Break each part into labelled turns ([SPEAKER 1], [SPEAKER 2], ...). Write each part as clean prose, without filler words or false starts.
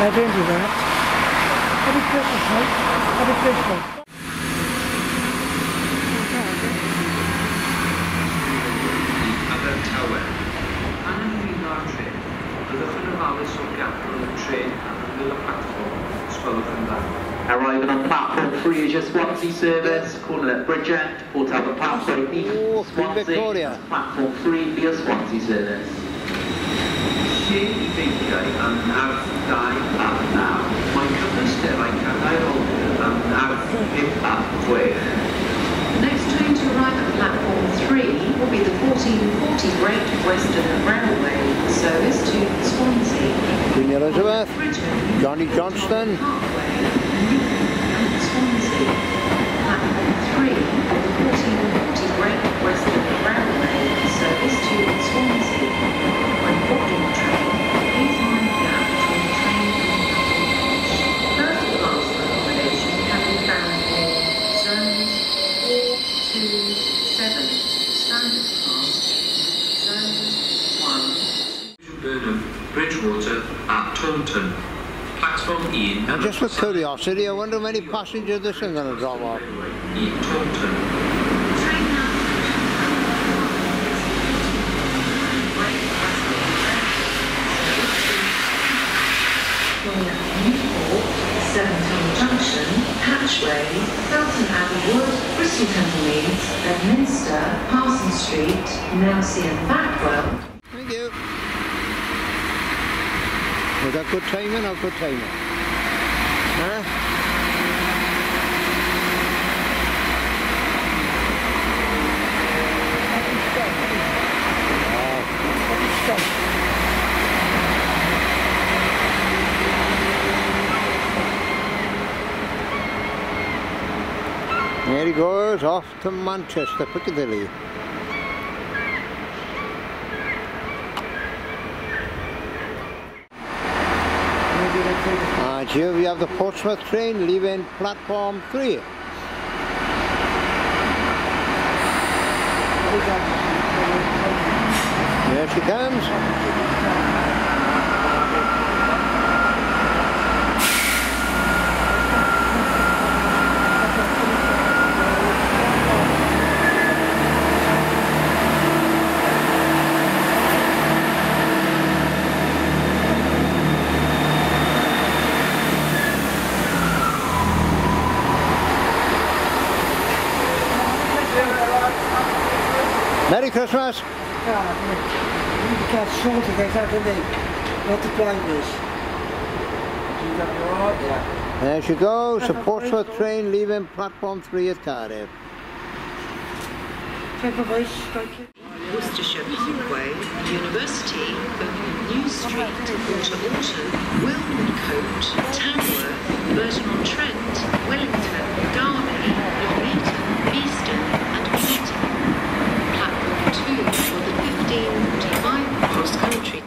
[SPEAKER 1] I don't do that. Happy Christmas, mate. Happy Christmas.
[SPEAKER 2] Abertawe. An ymwneud â'r tren, byddwch yn ofalus o'r gapel y tren ac yn ymwneud â platform, sgwelwch yn dda.
[SPEAKER 3] Arriving on platform 3 is your Swansea service, calling at Bridgend, or to have a platform Swansea, platform 3 for your Swansea service.
[SPEAKER 2] Lle I feinciau am arf 2 a 9, mae cyfystyr a'i cadair olwg am arf 5 a 6.
[SPEAKER 4] The next train to arrive at platform 3 will be the 1440 Great Western Railway service to Swansea.
[SPEAKER 5] Queen Elizabeth, Johnny Johnston.
[SPEAKER 4] Swansea. Platform 3 of the 1440 Great Western Railway service to Swansea. When boarding the train, please mind the gap between the train and the platform. First class accommodation can be found in zones 4 to 7, standard class in zones 1.
[SPEAKER 2] Burnham, Bridgewater at Taunton. Platform 1.
[SPEAKER 5] And just for curiosity, I wonder how many passengers this is going to drop off.
[SPEAKER 2] In Taunton.
[SPEAKER 4] Train Newport, Seventon Junction, Hatchway, Felton Abbey Wood, Bristol Temple Meads, Bedminster, Parsons Street, Nailsea and Backwell.
[SPEAKER 5] Thank you. Was that good timing or good timing? Huh? There he goes, off to Manchester, Piccadilly. And here we have the Portsmouth train leaving platform 3. Here she comes. Merry Christmas!
[SPEAKER 1] You can't sort of get out of the what the blinders. You got your right, yeah.
[SPEAKER 5] There she goes, the Portsmouth train leaving platform 3 at Cardiff.
[SPEAKER 1] Check the voice, thank you.
[SPEAKER 4] Worcestershire Parkway, University, New Street, Water Alton, Wilmcote, Tamworth, Burton-on-Trent, Wellington, Derby, Nuneaton, Beeston and Peterborough. Platform 2 for the 1545 cross-country.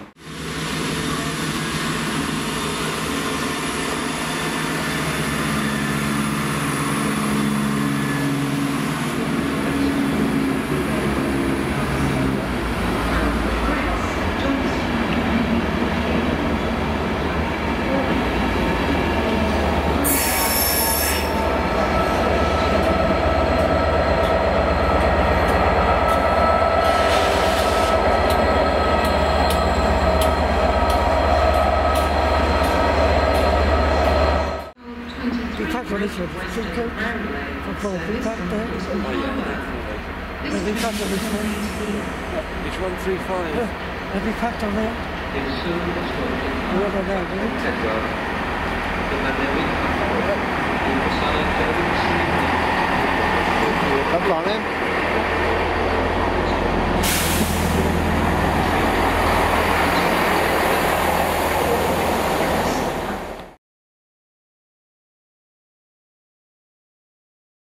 [SPEAKER 1] Which one?
[SPEAKER 2] Which 135?
[SPEAKER 1] Have you packed on there? Whoever there,
[SPEAKER 5] Come on in.